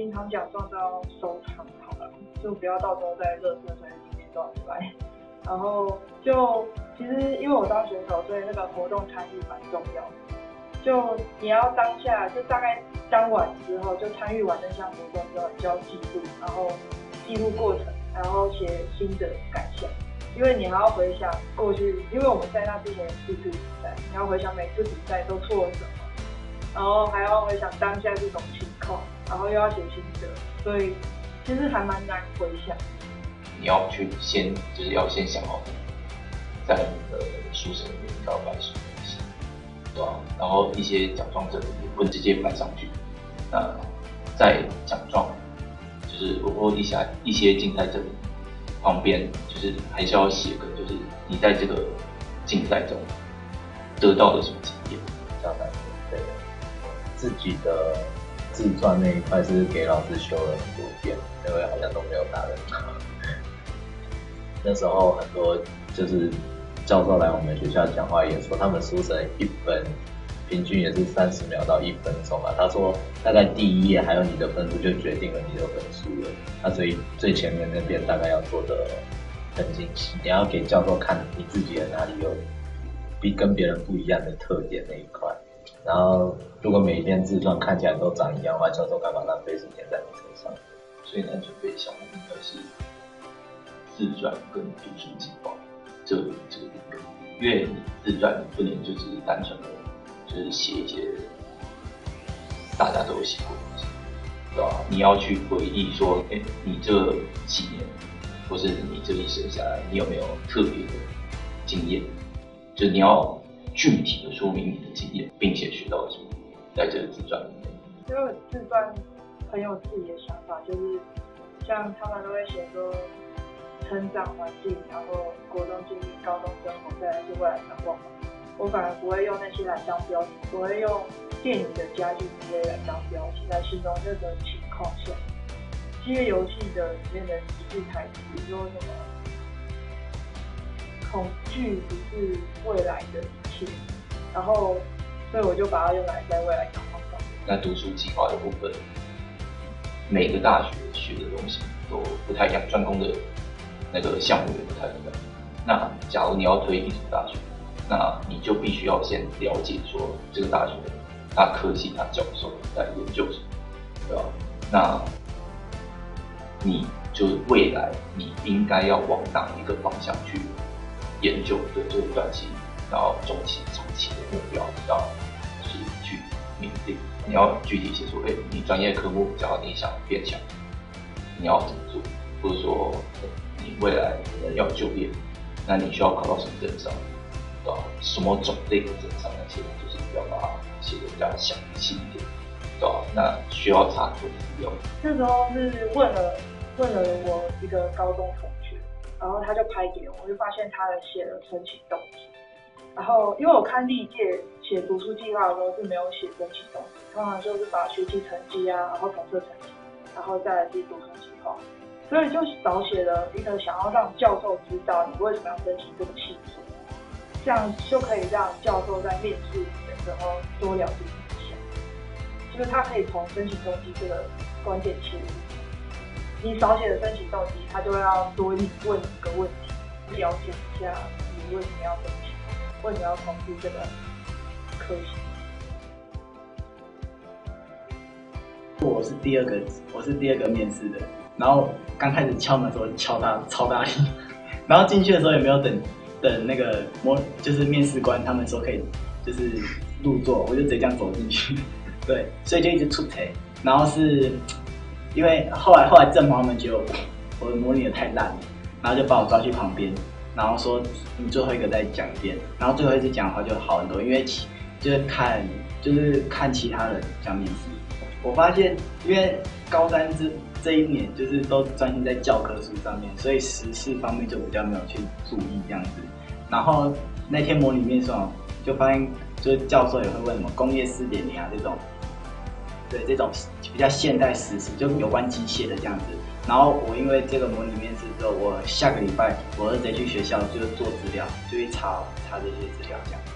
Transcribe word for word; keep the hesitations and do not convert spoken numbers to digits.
平常奖状都要收藏好了，就不要到时候在垃圾堆里面乱摆。然后就其实因为我当选手，所以那个活动参与蛮重要的。就你要当下就大概当晚之后，就参与完那项活动之后，你就要记录，然后记录过程，然后写心得感想。因为你还要回想过去，因为我们在那之前四次比赛，你要回想每次比赛都做了什么，然后还要回想当下这种情况，然后又要写心得，所以其实还蛮难回想。 你要去先就是要先想好，在你的书审里面要摆什么东西，对吧？然后一些奖状证也不能直接摆上去。那在奖状，就是包括一些一些竞赛证明旁边，就是还是要写个，就是你在这个竞赛中得到了什么经验，这样来对。 自己的自传那一块是给老师修了很多遍，因为好像都没有答得到。那时候很多就是教授来我们学校讲话也说，他们书审一分平均也是三十秒到一分钟啊。他说大概第一页还有你的分数就决定了你的分数了。那所以最前面那边大概要做的很精细，你要给教授看你自己的哪里有比跟别人不一样的特点那一块。然后如果每一篇自传看起来都长一样的话，教授干嘛浪费时间在你身上？ 所以呢，准备项目应该是自传跟读书计划这这个地方，因为你自传你不能就只是单纯的就是写一些大家都有写过的东西，对吧？你要去回忆说，哎，你这几年或是你这一生下来，你有没有特别的经验？就是你要具体的说明你的经验，并且学到了什么，在这个自传里面。 因为自传很有自己的想法，就是像他们都会写说成长环境，然后国中经历、高中生活，再来是未来展望。我反而不会用那些来当标题，我会用电影的家具之类来当标题来形容这个情况下。饥饿游戏的里面的一句台词说什么？恐惧不是未来的一切，然后所以我就把它用来在未来展望上。 那读书计划的部分，每个大学学的东西都不太一样，专攻的那个项目也不太一样。那假如你要推一所大学，那你就必须要先了解说这个大学它科系它教授在研究什么，对吧？那你就是未来你应该要往哪一个方向去研究的这个短期，然后中期、长期的目标，要就是去明定。你要具体写说，哎、欸，你专业科目只要你想变强，你要怎么做？或者说，你未来可能要就业，那你需要考到什么证照？对吧？什么种类的证照那些，就是要把它写得比较详细一点，对吧？那需要查很多资料。 那时候是问了问了我一个高中同学，然后他就拍给我，我就发现他的写了申请动机。然后因为我看历届写读书计划的时候是没有写申请动机，通常就是把学习成绩啊，然后统测成绩，然后再来是读书计划。所以就少写了一个想要让教授知道你为什么要申请这个系数，这样就可以让教授在面试的时候多了解你一下，就是他可以从申请动机这个关键切入。你少写的申请动机，他就要多问你一个问题，了解一下你为什么要申请，为什么要从事这个科系。 我是第二个，我是第二个面试的。然后刚开始敲门的时候敲大超大力，然后进去的时候也没有等等那个模就是面试官他们说可以就是入座，我就直接这样走进去，对，所以就一直出题。然后是因为后来后来正方他们觉得我的模拟的太烂了，然后就把我抓去旁边，然后说你最后一个再讲一遍，然后最后一次讲的话就好很多，因为其就是看就是看其他人讲面试，我发现因为高三这这一年就是都专心在教科书上面，所以时事方面就比较没有去注意这样子。然后那天模拟面试就发现，就是教授也会问什么工业四点零啊这种，对这种比较现代时事，就有关机械的这样子。然后我因为这个模拟面试之后，我下个礼拜我就直接去学校就是做资料，就去查查这些资料这样。